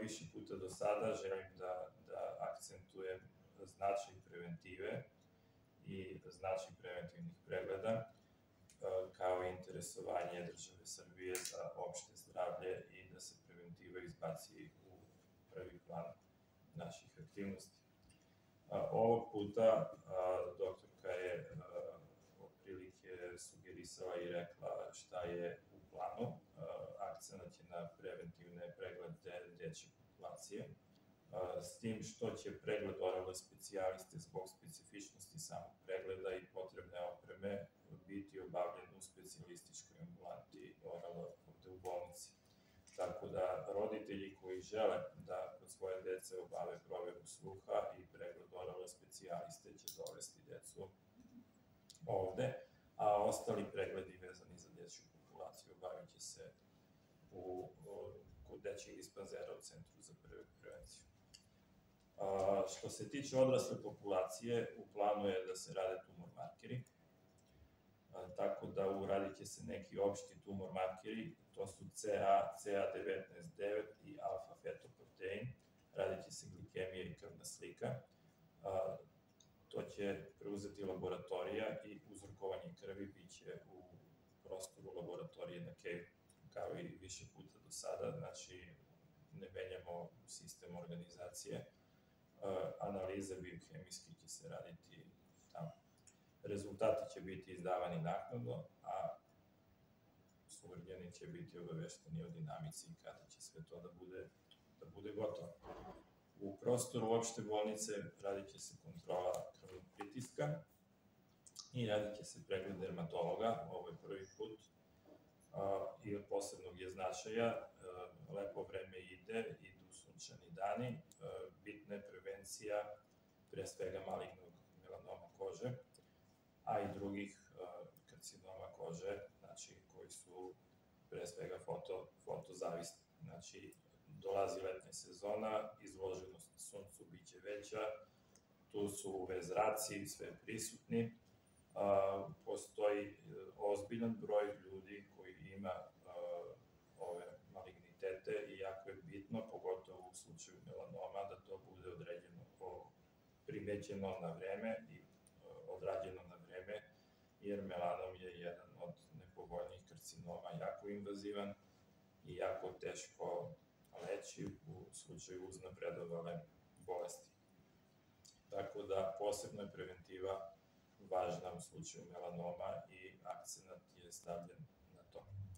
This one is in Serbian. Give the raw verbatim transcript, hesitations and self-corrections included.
više puta do sada, želim da, da akcentujem značaj preventive i značaj preventivnih pregleda, kao i interesovanje države Srbije za opšte zdravlje i da se preventiva izbaci u prvi plan naših aktivnosti. Ovog puta doktorka je otprilike sugerisala i rekla šta je u planu. Akcenat je na preventivne preglede dečje populacije, s tim što će pregled oralne specijaliste zbog specifičnosti samog pregleda i potrebne opreme biti obavljen u specijalističkoj ambulanti orala ovde u bolnici. Tako da roditelji koji žele da kod svoje dece obave proveru sluha i pregled oralne specijaliste će dovesti decu ovde, a ostali pregledi vezani za dečju populaciju obavit će se u, kod dečjeg dispanzera u Centru za prevenciju. A, što se tiče odrasle populacije, u planu je da se rade tumor markeri, a, tako da uradit će se neki opšti tumor markeri, to su C A, C A devetnaest devet i alfa-fetoprotein, radit će se glikemija i krvna slika. A, to će preuzeti laboratorija i uzorkovanje krvi biće u prostoru laboratorije na Keju, kao i više puta do sada, znači ne menjamo sistem organizacije. Analize biohemijski će se raditi tamo. Rezultati će biti izdavani naknadno, a sugrađani će biti obavešteni o dinamici kada će sve to da bude, da bude gotovo. U prostoru opšte bolnice radit će se kontrola krvnog pritiska i radit će se pregled dermatologa, ovo je prvi put, i od posebnog je značaja, lepo vreme ide, idu sunčani dani, bitna je prevencija, pre svega malignog melanoma kože, a i drugih karcinoma kože, znači koji su pre svega foto, fotozavisni. Znači, dolazi letnja sezona, izloženost suncu biće veća, tu su U V zraci, sve prisutni, postoji ozbiljan broj ljudi koji ima ove malignitete i jako je bitno, pogotovo u slučaju melanoma, da to bude određeno, primećeno na vreme i odrađeno na vreme, jer melanom je jedan od nepovoljnijih karcinoma, jako invazivan i jako teško leći u slučaju uznapredovale bolesti. Tako da posebno je preventiva važna u slučaju melanoma i akcenat je stavljen na to.